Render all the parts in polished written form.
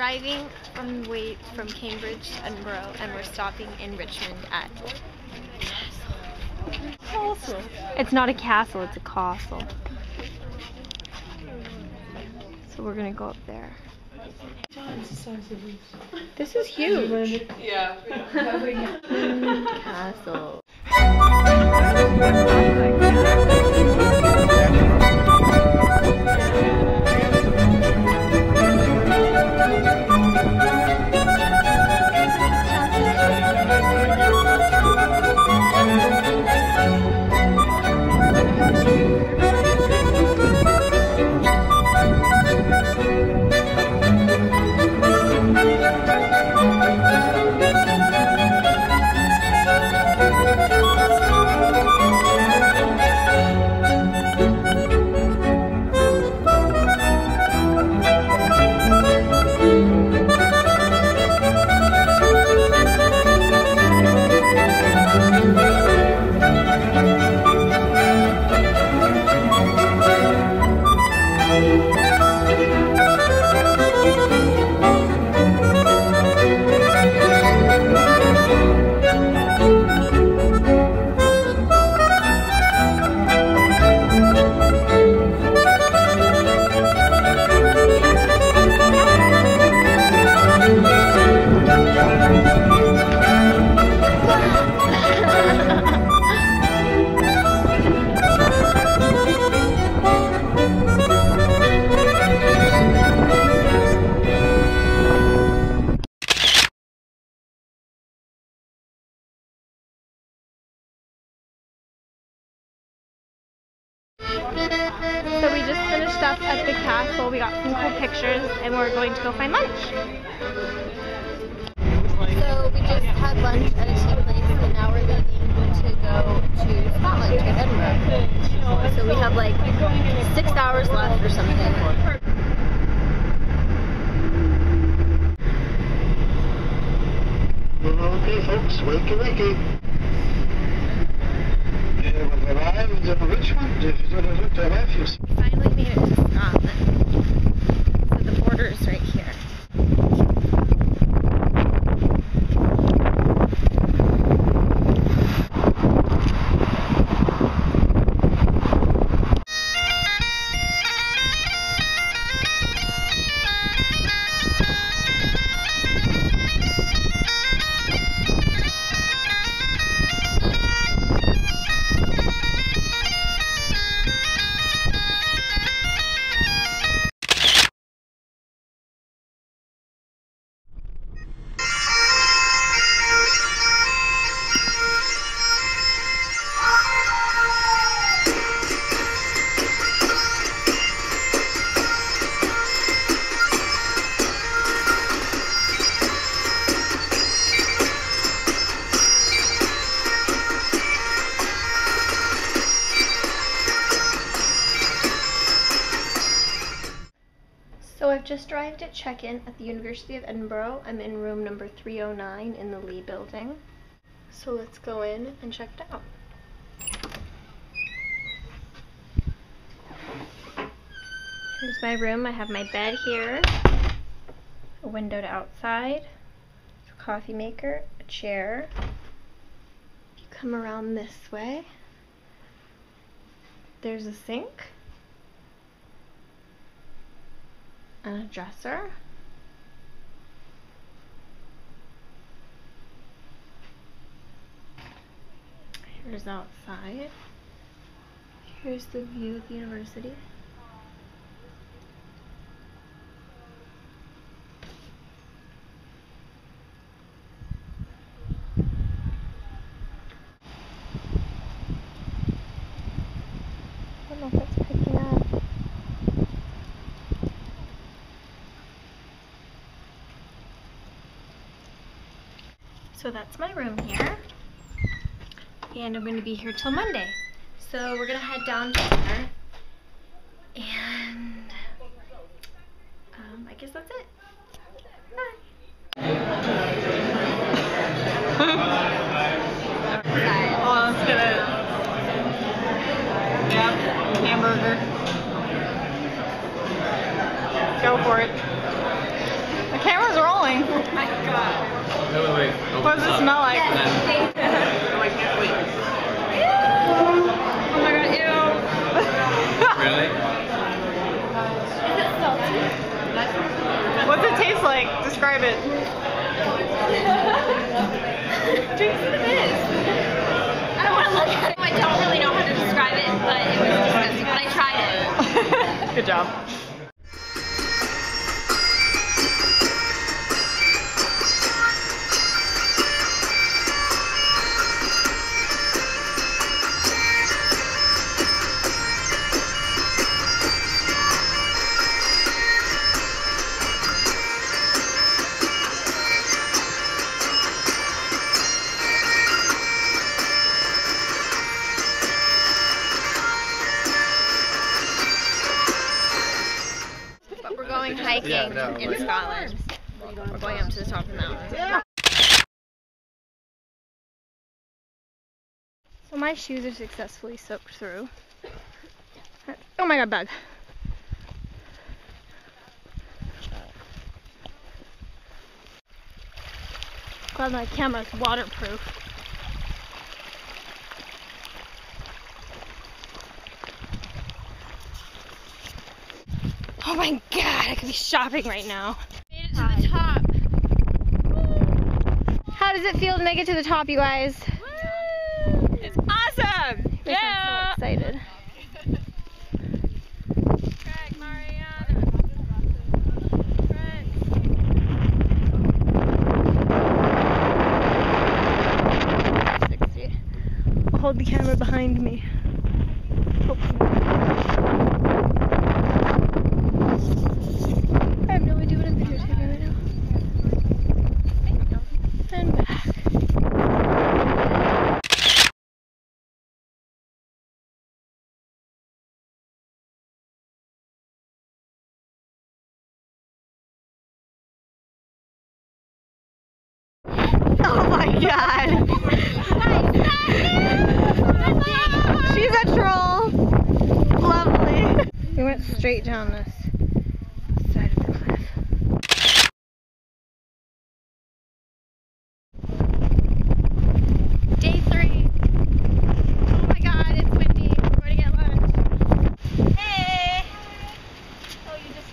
driving from Cambridge to Edinburgh, and we're stopping in Richmond at Castle. It's not a castle, it's a castle. So we're gonna go up there. This is huge. Yeah. Castle. So we just finished up at the castle, we got some cool pictures, and we're going to go find lunch. So we just had lunch at a tea place, and now we're leaving to go to Scotland, to Edinburgh. So we have like 6 hours left or something. Okay folks, wakey. We've arrived in Richmond. If you don't look to the left, you'll see. We finally made it to Scotland. So the border is right here. So I've just arrived at check-in at the University of Edinburgh. I'm in room number 309 in the Lee building. So let's go in and check it out. Here's my room. I have my bed here, a window to outside, a coffee maker, a chair. If you come around this way, there's a sink and a dresser. Here's outside. Here's the view of the university. I don't know if it's picking up. So that's my room here, and I'm going to be here till Monday. So we're going to head down to dinner, and I guess that's it. Bye. Oh, let's get it. Yeah, hamburger. Go for it. The camera's rolling. Oh my god. Wait. What does it smell like? Oh, I can't wait. Oh my god, ew. Really? Is it salty? What's it taste like? Describe it. Drink some of this. I don't want to look at it. I don't really know how to describe it, but it was disgusting. But I tried it. Good job. Hiking in Scotland. We're going up to the top of the mountain. Yeah. So my shoes are successfully soaked through. Oh my god, bug. Glad my camera's waterproof. Oh my god, I could be shopping right now. Made it to the top. How does it feel to make it to the top, you guys? Woo! It's awesome! I'm so excited. Craig, Mariana. Friends. I'll hold the camera behind me. Hopefully. I have no idea what I'm videotaping right now. And back. Oh my god! She's a troll! Lovely! We went straight down this side of the cliff. Day 3. Oh my god, it's windy. We're going to get lunch. Hey! Oh, you just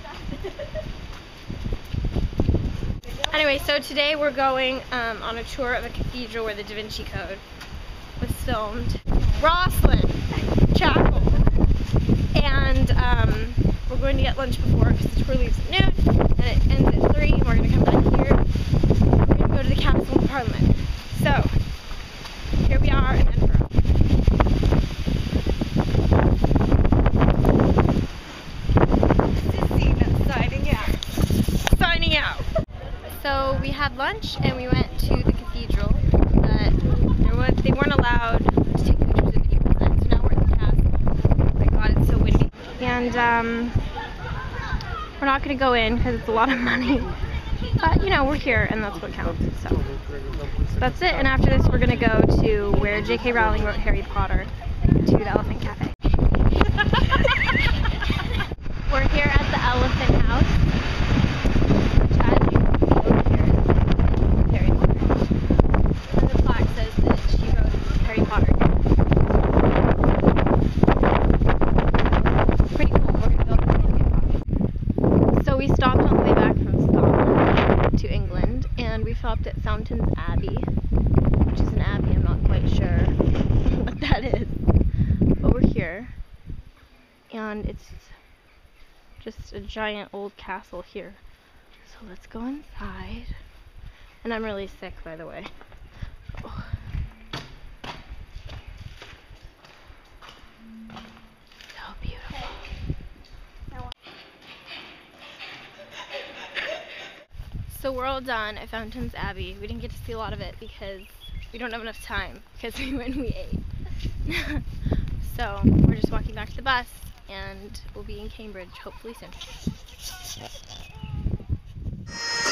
stopped. Anyway, so today we're going on a tour of a cathedral where the Vinci Code was filmed. Rosslyn Chapel. And we're going to get lunch before because the tour leaves at noon and it ends at 3 and we're going to come back here. We're going to go to the Castle and Parliament. So, here we are in Edinburgh. This is Zena signing out. So we had lunch and we went to the cathedral, but they weren't allowed to take pictures of video of that, so now we're in the castle. Oh my god, it's so windy. And we're not going to go in because it's a lot of money, but you know, we're here and that's what counts. So that's it, and after this we're going to go to where JK Rowling wrote Harry Potter, to the Elephant Cafe. We're here at the Elephant House, which as you can see over here is Harry Potter. And the plaque says that she wrote Harry Potter. Pretty cool. We're going to go and get coffee. So we stopped on the way back from Scotland to England, and we stopped at Fountains Abbey, which is an abbey. I'm not quite sure what that is, but we're here, and it's just a giant old castle here. So let's go inside. And I'm really sick, by the way. Oh. So beautiful. So we're all done at Fountains Abbey. We didn't get to see a lot of it because we don't have enough time because we went and we ate. So we're just walking back to the bus and we'll be in Cambridge hopefully soon.